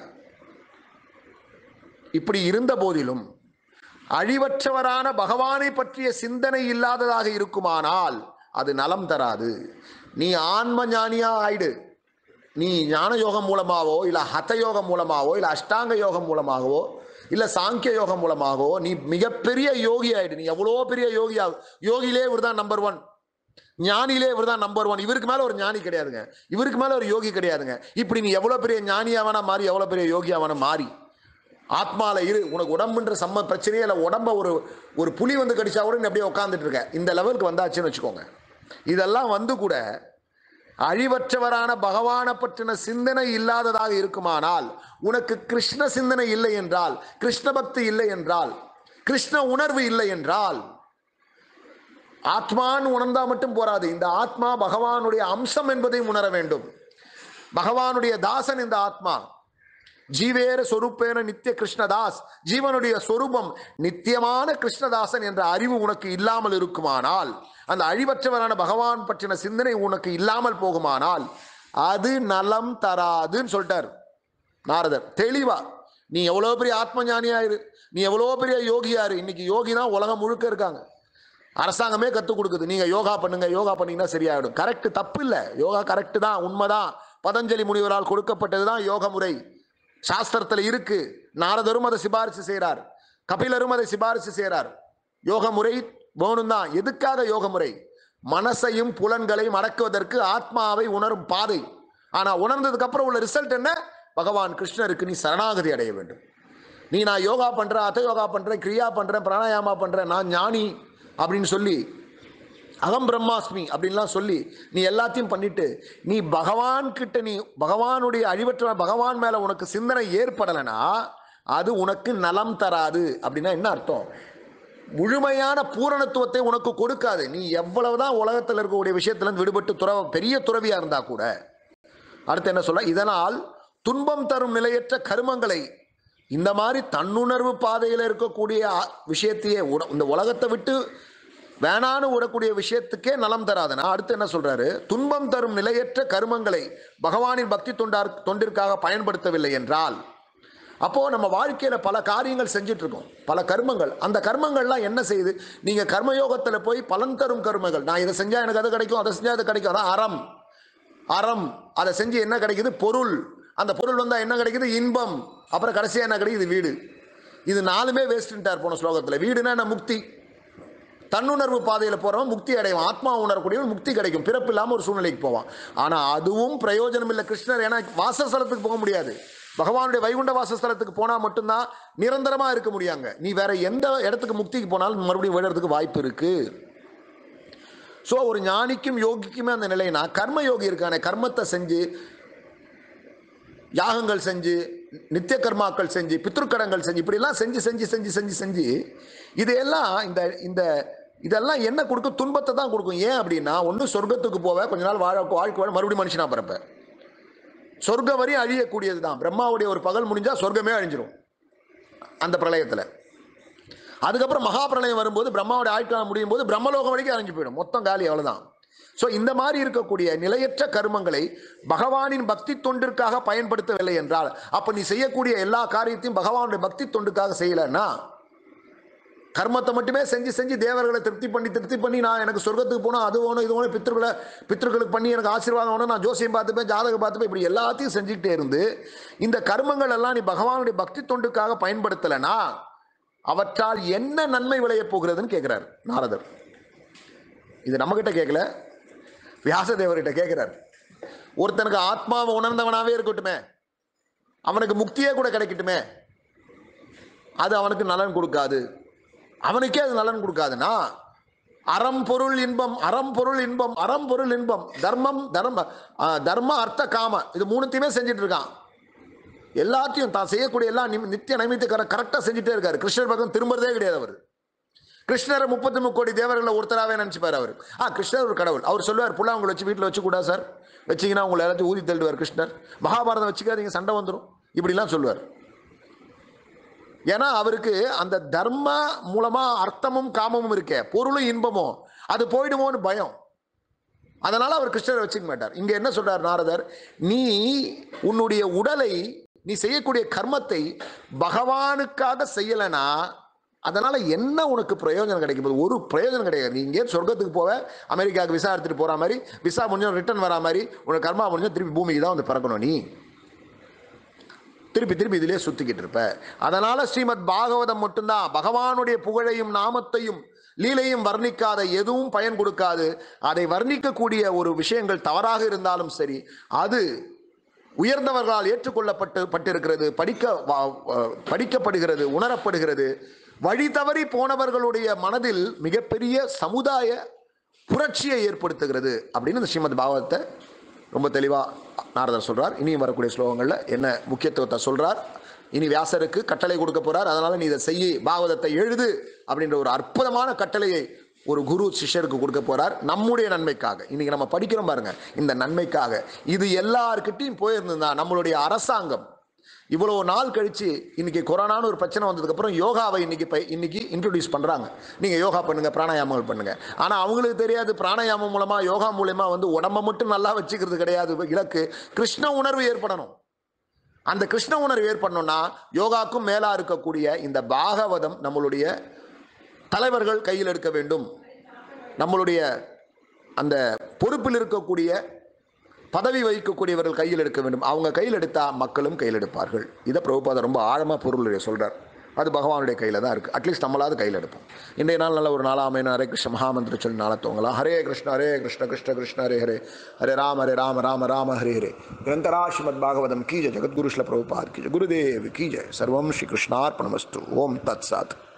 இப்படி இருந்த போதிலும் அழிவற்றவரான பகவானை பற்றிய சிந்தனை இல்லாததாக இருக்குமானால் அது நலம் தராது. நீ ஆன்ம ஞானியா ஆயிடு. நீ ஞான யோகம் மூலமாகவோ இல்லை ஹத யோகம் மூலமாகவோ இல்லை அஷ்டாங்க யோகம் மூலமாகவோ இல்லை சாங்கிய யோகம் மூலமாகவோ நீ மிகப்பெரிய யோகி ஆயிடு. நீ எவ்வளோ பெரிய யோகியா, யோகியிலே இவர் தான் நம்பர் 1, ஞானியிலே இவர் தான் நம்பர் 1. இவருக்கு மேல ஒரு ஞானி கிடையாதுங்க, இவருக்கு மேல ஒரு யோகி கிடையாதுங்க. இப்படி நீ எவ்வளவு பெரிய ஞானியாவனா மாறி, எவ்வளவு பெரிய யோகியாவன மாறி ஆத்மால இரு. உனக்கு உடம்புன்ற பிரச்சனையே இல்லை. உடம்ப ஒரு புலி கடிச்சா கூட நீ அப்படியே உட்காந்துட்டு இருக்க. இந்த லெவலுக்கு வந்தாச்சுன்னு வச்சுக்கோங்க. இதெல்லாம் கூட அழிவற்றவரான பகவானை பற்றின சிந்தனை இல்லாததாக இருக்குமானால், உனக்கு கிருஷ்ண சிந்தனை இல்லை என்றால், கிருஷ்ண பக்தி இல்லை என்றால், கிருஷ்ண உணர்வு இல்லை என்றால், ஆத்மான்னு உணர்ந்தா மட்டும் போராது. இந்த ஆத்மா பகவானுடைய அம்சம் என்பதை உணர வேண்டும். பகவானுடைய தாசன் இந்த ஆத்மா. ஜீவேர சொரூப்பேன நித்திய கிருஷ்ணதாஸ், ஜீவனுடைய சொரூபம் நித்தியமான கிருஷ்ணதாசன் என்ற அறிவு உனக்கு இல்லாமல் இருக்குமானால், அந்த அழிவற்றவரான பகவான் பற்றின சிந்தனை உனக்கு இல்லாமல் போகுமானால் அது நலம் தராதுன்னு சொல்லிட்டார் நாரதர் தெளிவா. நீ எவ்வளவு பெரிய ஆத்ம ஞானியாயிரு, நீ எவ்வளவு பெரிய யோகியாரு. இன்னைக்கு யோகி தான் உலகம் முழுக்க இருக்காங்க. அரசாங்கமே கற்றுக் கொடுக்குது, நீங்க யோகா பண்ணுங்க, யோகா பண்ணீங்கன்னா சரியாயிடும். கரெக்ட், தப்பு இல்லை. யோகா கரெக்ட் தான், உண்மைதான். பதஞ்சலி முனிவரால் கொடுக்கப்பட்டதுதான் யோக முறை, சாஸ்திரத்தில் இருக்கு. நாரதரும் அதை சிபாரிசு செய்கிறார், கபிலரும் அதை சிபாரிசு செய்கிறார். யோக முறை வேணும் தான். எதுக்காக யோக முறை? மனசையும் புலன்களையும் அடக்குவதற்கு, ஆத்மாவை உணரும் பாதை. ஆனா உணர்ந்ததுக்கு அப்புறம் உள்ள ரிசல்ட் என்ன? பகவான் கிருஷ்ணருக்கு நீ சரணாகதி அடைய வேண்டும். நீ நான் யோகா பண்றேன், அத யோகா பண்றேன், கிரியா பண்றேன், பிராணாயாமா பண்றேன், நான் ஞானி அப்படின்னு சொல்லி அகம் பிரம்மாஸ்மி அப்படின்லாம் சொல்லி நீ எல்லாத்தையும் பண்ணிட்டு நீ பகவான் கிட்ட நீ பகவானுடைய அழிவற்ற பகவான் மேல உனக்கு சிந்தனை ஏற்படலைன்னா அது உனக்கு நலம் தராது. அப்படின்னா என்ன அர்த்தம்? முழுமையான பூரணத்துவத்தை உனக்கு கொடுக்காது. நீ எவ்வளவுதான் உலகத்தில் இருக்கக்கூடிய விஷயத்திலிருந்து விடுபட்டு பெரிய துறவியா இருந்தா கூட. அடுத்து என்ன சொல்ல? இதனால் துன்பம் தரும் நிலையற்ற கருமங்களை, இந்த மாதிரி தன்னுணர்வு பாதையில் இருக்கக்கூடிய விஷயத்தையே இந்த உலகத்தை விட்டு வேணான்னு விடக்கூடிய விஷயத்துக்கே நலம் தராதுன்னா அடுத்து என்ன சொல்றாரு? துன்பம் தரும் நிலையற்ற கருமங்களை பகவானின் பக்தி தொண்டிற்காக பயன்படுத்தவில்லை என்றால், அப்போ நம்ம வாழ்க்கையில பல காரியங்கள் செஞ்சுட்டு இருக்கோம், பல கர்மங்கள். அந்த கர்மங்கள்லாம் என்ன செய்யுது? நீங்க கர்மயோகத்தில் போய் பலன் தரும் கர்மங்கள், நான் இதை செஞ்சா எனக்கு அது கிடைக்கும், அதை செஞ்சா அது கிடைக்கும், அதான் அறம். அறம் அதை செஞ்சு என்ன கிடைக்குது? பொருள். அந்த பொருள் வந்தா என்ன கிடைக்குது? இன்பம். அப்புறம் கடைசியா என்ன கிடைக்குது? வீடு. இது நாலுமே வேஸ்ட்ன்ட்டார் போன ஸ்லோகத்தில். வீடுனா என்ன? முக்தி. தன்னுணர்வு பாதையில் போறவன் முக்தி அடைவான், ஆத்மா உணரக்கூடியவன் முக்தி கிடைக்கும், பிறப்பு இல்லாமல் ஒரு சூழ்நிலைக்கு போவான். ஆனா அதுவும் பிரயோஜனம் இல்லை. கிருஷ்ணர் ஏன்னா வாசஸ்தலத்துக்கு போக முடியாது, பகவானுடைய வைகுண்ட வாசஸ்தலத்துக்கு போனா மட்டும்தான் நிரந்தரமா இருக்க முடியாங்க. நீ வேற எந்த இடத்துக்கு முக்திக்கு போனாலும் மறுபடியும் விழுறதுக்கு வாய்ப்பு இருக்கு. ஸோ ஒரு ஞானிக்கும் யோகிக்குமே அந்த நிலைனா, கர்ம யோகி இருக்கானே, கர்மத்தை செஞ்சு யாகங்கள் செஞ்சு நித்திய கர்மாக்கள் செஞ்சு பித்ருக்கடங்கள் செஞ்சு இப்படிலாம் செஞ்சு செஞ்சு செஞ்சு செஞ்சு செஞ்சு இதெல்லாம் இந்த இதெல்லாம் என்ன கொடுக்கும்? துன்பத்தை தான் கொடுக்கும். ஏன் அப்படின்னா, ஒன்று சொர்க்கத்துக்கு போவ, கொஞ்ச நாள் வாழ்க்கை மறுபடியும் மனுஷனா பிறப்ப. சொர்க்க வரி அழியக்கூடியது தான். பிரம்மாவுடைய ஒரு பகல் முடிஞ்சா சொர்க்கமே அழிஞ்சிரும் அந்த பிரளயத்தில். அதுக்கப்புறம் மகா பிரளயம் வரும்போது பிரம்மாவுடைய ஆயுட்காலம் முடியும் போது பிரம்மலோகம் வரைக்கும் அழிஞ்சு போயிடும், மொத்தம் காலி, அவ்வளவுதான். ஸோ இந்த மாதிரி இருக்கக்கூடிய நிலையற்ற கர்மங்களை பகவானின் பக்தி தொண்டிற்காக பயன்படுத்தவில்லை என்றால், அப்ப நீ செய்யக்கூடிய எல்லா காரியத்தையும் பகவானுடைய பக்தி தொண்டுக்காக செய்யலன்னா, கர்மத்தை மட்டுமே செஞ்சு செஞ்சு தேவர்களை திருப்தி பண்ணி நான் எனக்கு சொர்க்கத்துக்கு போனால் அது வேணும் இது வேணும், பித்ருக்களுக்கு பண்ணி எனக்கு ஆசீர்வாதம் வேணும், நான் ஜோசியம் பார்த்துப்பேன், ஜாதகம் பார்த்துப்பேன், இப்படி எல்லாத்தையும் செஞ்சுக்கிட்டே இருந்து இந்த கர்மங்கள் எல்லாம் நீ பகவானுடைய பக்தி தொண்டுக்காக பயன்படுத்தலைன்னா அவற்றால் என்ன நன்மை விளைய போகிறதுன்னு கேட்கிறார் நாரதர். இது நம்ம கிட்ட கேட்கல, வியாசதேவர்கிட்ட கேட்கிறார். ஒருத்தனுக்கு ஆத்மாவை உணர்ந்தவனாவே இருக்கட்டுமே, அவனுக்கு முக்தியே கூட கிடைக்கட்டுமே, அது அவனுக்கு நலன் கொடுக்காது. அவனுக்கே அது நலன் கொடுக்காதுன்னா, அறம் பொருள் இன்பம், அறம் பொருள் இன்பம், அறம் பொருள் இன்பம், தர்மம் தர்ம அர்த்த காம, இது மூணுத்தையுமே செஞ்சுட்டு இருக்கான். எல்லாத்தையும் தான் செய்யக்கூடிய எல்லாம் நித்திய நைமித்திய கரெக்டாக செஞ்சுட்டே இருக்காரு. கிருஷ்ணர் பக்கம் திரும்புறதே கிடையாது அவர். கிருஷ்ணரை 33 கோடி தேவர்களை ஒருத்தராகவே நினைச்சுப்பார் அவர். கிருஷ்ணர் ஒரு கடவுள். அவர் சொல்லுவார், புள்ள அவங்களை வச்சு வீட்டில் வச்சுக்கூடாது சார், வச்சிங்கன்னா உங்களை எல்லாத்தையும் ஊதி தள்ளுவார் கிருஷ்ணர். மகாபாரதம் வச்சுக்காதீங்க, சண்டை வந்துடும், இப்படிலாம் சொல்லுவார். ஏன்னா அவருக்கு அந்த தர்ம மூலமா அர்த்தமும் காமமும் இருக்கே, பொருளும் இன்பமும், அது போயிடுமோன்னு பயம். அதனால அவர் கிருஷ்ணரை வச்சுக்க மாட்டார். இங்க என்ன சொல்றார் நாரதர்? நீ உன்னுடைய உடலை, நீ செய்யக்கூடிய கர்மத்தை பகவானுக்காக செய்யலைன்னா அதனால என்ன உனக்கு பிரயோஜனம் கிடைக்கும்? ஒரு பிரயோஜனம் கிடையாது. நீ இங்கே சொர்க்கத்துக்கு போவ, அமெரிக்காவுக்கு விசா எடுத்துட்டு போற மாதிரி, விசா முடிஞ்சோம் ரிட்டர்ன் வரா மாதிரி, உனக்கு கர்மா முடிஞ்சோம் திருப்பி பூமிக்கு தான் வந்து பிறக்கணும். நீ திருப்பி திருப்பி இதிலே சுத்திக்கிட்டு இருப்ப. அதனால ஸ்ரீமத் பாகவதம் மட்டும்தான் பகவானுடைய புகழையும் நாமத்தையும் லீலையும் வர்ணிக்காத, எதுவும் பயன் கொடுக்காது. அதை வர்ணிக்கக்கூடிய ஒரு விஷயங்கள் தவறாக இருந்தாலும் சரி, அது உயர்ந்தவர்களால் ஏற்றுக்கொள்ளப்பட்டிருக்கிறது, படிக்கப்படுகிறது, உணரப்படுகிறது. வழி தவறி போனவர்களுடைய மனதில் மிகப்பெரிய சமுதாய புரட்சியை ஏற்படுத்துகிறது அப்படின்னு இந்த ஸ்ரீமத் பாகவதத்தை ரொம்ப தெளிவா நாரதர் சொல்றார். இனியும் வரக்கூடிய ஸ்லோகங்கள்ல என்ன முக்கியத்துவத்தை சொல்றார். இனி வியாசருக்கு கட்டளை கொடுக்க போறார். அதனால நீ இதை செய்ய, பாகவதத்தை எழுது அப்படின்ற ஒரு அற்புதமான கட்டளையை ஒரு குரு சிஷ்யருக்கு கொடுக்க போறார், நம்முடைய நன்மைக்காக. இன்னைக்கு நம்ம படிக்கிறோம் பாருங்க, இந்த நன்மைக்காக. இது எல்லார்கிட்டையும் போயிருந்தா நம்மளுடைய அரசாங்கம் இவ்வளவு நாள் கழிச்சு இன்னைக்கு கொரோனான்னு ஒரு பிரச்சனை வந்ததுக்கு அப்புறம் யோகாவை இன்னைக்கு இன்ட்ரோடியூஸ் பண்றாங்க. நீங்க யோகா பண்ணுங்க, பிராணாயாமங்கள் பண்ணுங்க. ஆனா அவங்களுக்கு தெரியாது, பிராணாயாமம் மூலமா யோகா மூலமா உடம்ப மட்டும் நல்லா வச்சுக்கிறது கிடையாது. இலக்கு கிருஷ்ண உணர்வு ஏற்படணும். அந்த கிருஷ்ண உணர்வு ஏற்படணும்னா யோகாக்கும் மேலா இருக்கக்கூடிய இந்த பாகவதம் நம்மளுடைய தலைவர்கள் கையில் எடுக்க வேண்டும். நம்மளுடைய அந்த பொறுப்பில் இருக்கக்கூடிய பதவி வகிக்கக்கூடியவர்கள் கையில் எடுக்க வேண்டும். அவங்க கையில் எடுத்தா மக்களும் கையில் எடுப்பார்கள். இதை பிரபுபாதர் ரொம்ப ஆழமா பொருள் சொல்றார். அது பகவானுடைய கையில தான் இருக்கு. அட்லீஸ்ட் நம்மளாவது கையில் எடுப்போம். இன்றைய நாள் நல்ல ஒரு நாளாமையின ஹரே கிருஷ்ண மகாமந்திர சொல்லி நாளை தோங்கலாம். ஹரே கிருஷ்ண கிருஷ்ண கிருஷ்ண ஹரே ஹரே, ஹரே ராம ராம ராம ஹரே ஹரே. கிரந்தரா ஸ்ரீமத் பாகவதம் கீஜ, ஜெகத்குரு ஸ்ரீல பிரபுபாத் கீஜ, குருதேவ் கீஜ. சர்வம் ஸ்ரீ கிருஷ்ணார்ப்பணமஸ்து. ஓம் தத் சாத்.